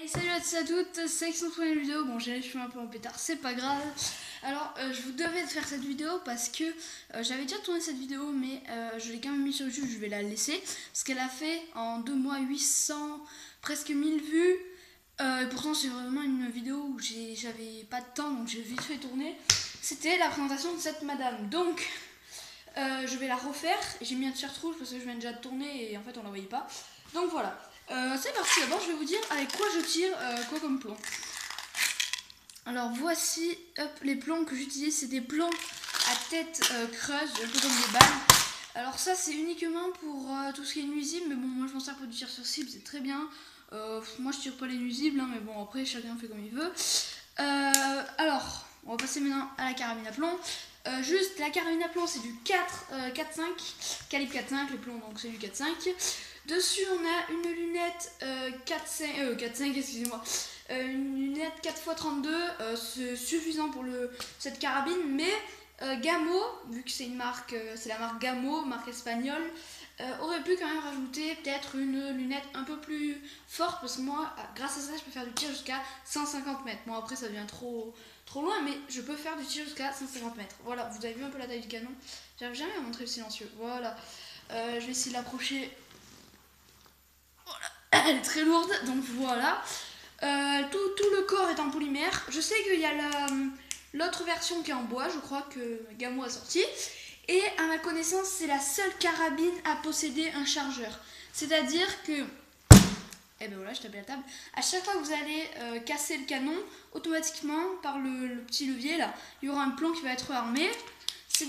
Hey, salut à tous et à toutes, c'est Alexandre pour une vidéo. Bon, j'ai les cheveux un peu en pétard, c'est pas grave. Alors, je vous devais faire cette vidéo parce que j'avais déjà tourné cette vidéo, mais je l'ai quand même mis sur YouTube, je vais la laisser. Parce qu'elle a fait en 2 mois 800, presque 1000 vues. Et pourtant, c'est vraiment une vidéo où j'avais pas de temps, donc j'ai vite fait tourner. C'était la présentation de cette madame. Donc, je vais la refaire. J'ai mis un t-shirt rouge parce que je viens déjà de tourner et en fait, on la voyait pas. Donc voilà. C'est parti, d'abord je vais vous dire avec quoi je tire quoi comme plomb. Alors voici les plombs que j'utilise, c'est des plombs à tête creuse, un peu comme des balles. Alors ça c'est uniquement pour tout ce qui est nuisible, mais bon moi je m'en sers pour du tir sur cible, c'est très bien. Moi je tire pas les nuisibles, hein, mais bon après chacun fait comme il veut. Alors on va passer maintenant à la carabine à plomb. Juste la carabine à plomb c'est du 4.5, calibre 4.5, les plombs donc c'est du 4.5. Dessus on a une lunette 4.5, excusez-moi, une lunette 4x32, c'est suffisant pour cette carabine, mais Gamo, vu que c'est une marque, c'est la marque Gamo, marque espagnole, aurait pu quand même rajouter peut-être une lunette un peu plus forte, parce que moi, grâce à ça, je peux faire du tir jusqu'à 150 mètres. Bon après ça devient trop loin, mais je peux faire du tir jusqu'à 150 mètres. Voilà, vous avez vu un peu la taille du canon, j'arrive jamais à montrer le silencieux, voilà. Je vais essayer de l'approcher. Elle est très lourde, donc voilà. Tout le corps est en polymère. Je sais qu'il y a l'autre version qui est en bois, je crois que Gamo a sorti. Et à ma connaissance, c'est la seule carabine à posséder un chargeur. C'est-à-dire que, et ben voilà, je tapais la table. À chaque fois que vous allez casser le canon, automatiquement, par le petit levier là, il y aura un plomb qui va être armé. C'est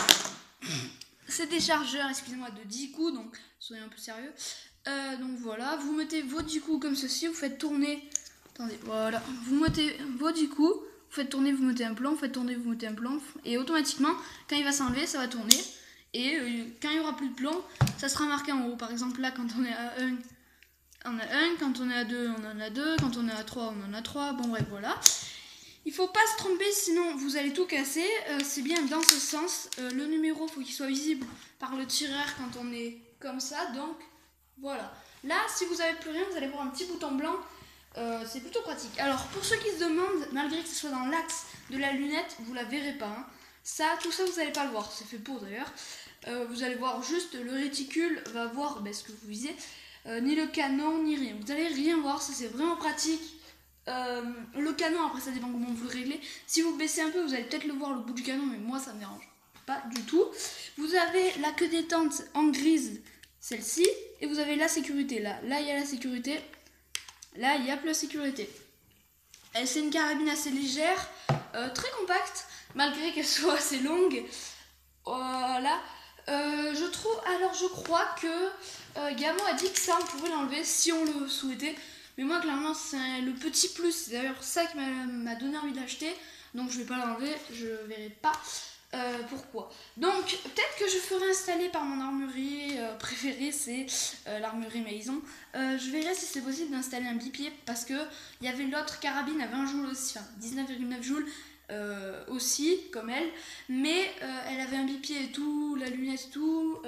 des chargeurs, excusez-moi, de 10 coups, donc soyez un peu sérieux. Donc voilà, vous mettez vos 10 coups comme ceci, vous faites tourner, attendez, voilà, vous mettez vos 10 coups, vous faites tourner, vous mettez un plan, vous faites tourner, vous mettez un plan, et automatiquement, quand il va s'enlever, ça va tourner, et quand il n'y aura plus de plomb, ça sera marqué en haut. Par exemple là, quand on est à 1, on a 1, quand on est à 2, on en a 2, quand on est à 3, on en a 3, bon bref, voilà. Il faut pas se tromper, sinon vous allez tout casser. C'est bien dans ce sens. Le numéro, faut qu'il soit visible par le tireur quand on est comme ça. Donc voilà. Là, si vous n'avez plus rien, vous allez voir un petit bouton blanc. C'est plutôt pratique. Alors pour ceux qui se demandent, malgré que ce soit dans l'axe de la lunette, vous la verrez pas. Hein. Tout ça, vous n'allez pas le voir. C'est fait pour d'ailleurs. Vous allez voir juste le réticule va voir ce que vous visez. Ni le canon, ni rien. Vous allez rien voir. Ça, c'est vraiment pratique. Le canon, après ça dépend comment vous le réglez. Si vous baissez un peu, vous allez peut-être le voir le bout du canon, mais moi ça me dérange pas du tout. Vous avez la queue détente en grise, celle-ci, et vous avez la sécurité là. Là il y a la sécurité, là il y a plus la sécurité. C'est une carabine assez légère, très compacte, malgré qu'elle soit assez longue. Voilà. Je crois que Gamo a dit que ça on pouvait l'enlever si on le souhaitait. Mais moi, clairement, c'est le petit plus. C'est d'ailleurs ça qui m'a donné envie de l'acheter. Donc, je vais pas l'enlever. Je verrai pas pourquoi. Donc, peut-être que je ferai installer par mon armurerie préférée. C'est l'armurerie Maison. Je verrai si c'est possible d'installer un bipied. Parce que il y avait l'autre carabine à 20 joules aussi. Enfin, 19,9 joules. Aussi comme elle, mais elle avait un bipied et tout, la lunette et tout,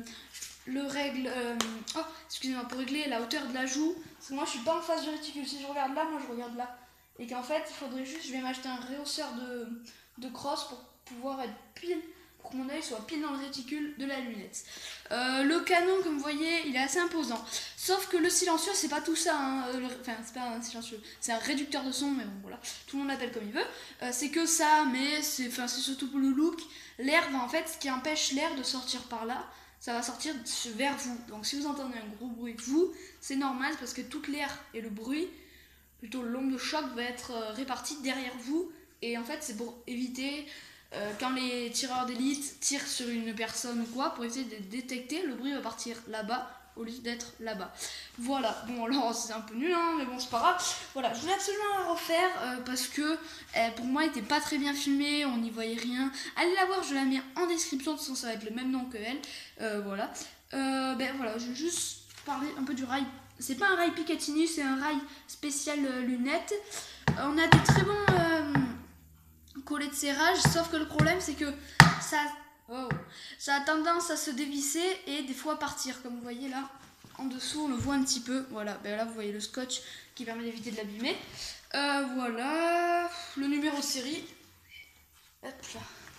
excusez-moi, pour régler la hauteur de la joue, parce que moi je suis pas en face du réticule, si je regarde là, moi je regarde là, et qu'en fait il faudrait juste, je vais m'acheter un rehausseur de crosse pour pouvoir être pile, pour que mon œil soit pile dans le réticule de la lunette. Le canon, comme vous voyez, il est assez imposant, sauf que le silencieux c'est pas tout ça, hein. Enfin c'est pas un silencieux, c'est un réducteur de son, mais bon voilà, tout le monde l'appelle comme il veut, c'est que ça, mais c'est surtout pour le look. L'air va en fait, ce qui empêche l'air de sortir par là, ça va sortir vers vous. Donc si vous entendez un gros bruit, c'est normal parce que toute l'air et le bruit, plutôt l'onde de choc, va être répartie derrière vous. Et en fait, c'est pour éviter, quand les tireurs d'élite tirent sur une personne ou quoi, pour essayer de détecter, le bruit va partir là-bas au lieu d'être là-bas. Voilà, bon alors c'est un peu nul, hein, mais bon c'est pas grave. Voilà, je voulais absolument la refaire parce que pour moi elle était pas très bien filmée, on n'y voyait rien. Allez la voir, je la mets en description, de toute façon ça va être le même nom que elle. Voilà. Voilà, je vais juste parler un peu du rail. C'est pas un rail Picatinny, c'est un rail spécial lunettes. On a des très bons collets de serrage, sauf que le problème c'est que ça a tendance à se dévisser et des fois partir, comme vous voyez là en dessous on le voit un petit peu, voilà, là vous voyez le scotch qui qui permet d'éviter de l'abîmer. Voilà, le numéro de série. Hop là.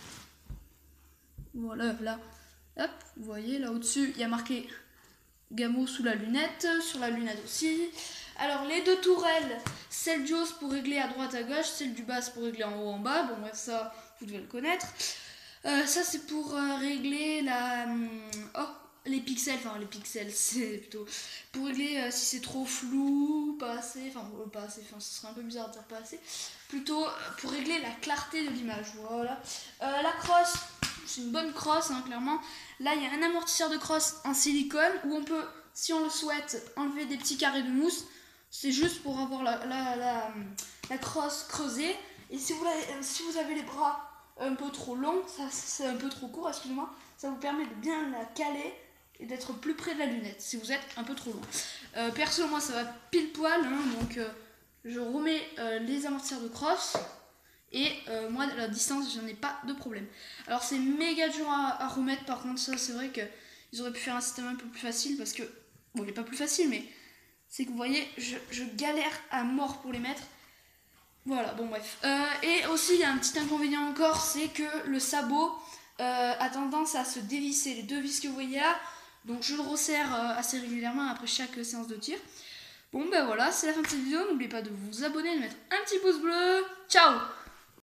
Voilà, là. Hop, vous voyez, là au-dessus, il y a marqué Gamo sous la lunette, sur la lunette aussi. Alors, les deux tourelles, celle du haut c'est pour régler à droite à gauche, celle du bas c'est pour régler en haut en bas. Bon, bref, ça, vous devez le connaître. Ça, c'est pour régler la... les pixels, c'est plutôt pour régler si c'est trop flou, pas assez, pas assez, ce serait un peu bizarre de dire pas assez, plutôt pour régler la clarté de l'image, voilà. La crosse, c'est une bonne crosse, hein, clairement. Là, il y a un amortisseur de crosse en silicone où on peut, si on le souhaite, enlever des petits carrés de mousse. C'est juste pour avoir la crosse creusée. Et si vous avez les bras un peu trop longs, ça c'est un peu trop court, excusez-moi, ça vous permet de bien la caler et d'être plus près de la lunette si vous êtes un peu trop long. Perso, moi ça va pile poil, hein, donc je remets les amortisseurs de crosse et moi la distance j'en ai pas de problème. Alors c'est méga dur à remettre, par contre ça c'est vrai qu'ils auraient pu faire un système un peu plus facile parce que, bon il est pas plus facile mais c'est que vous voyez je galère à mort pour les mettre. Voilà, bon bref. Et aussi il y a un petit inconvénient encore, c'est que le sabot a tendance à se dévisser, les deux vis que vous voyez là. Donc je le resserre assez régulièrement après chaque séance de tir. Bon ben voilà, c'est la fin de cette vidéo. N'oubliez pas de vous abonner, de mettre un petit pouce bleu. Ciao!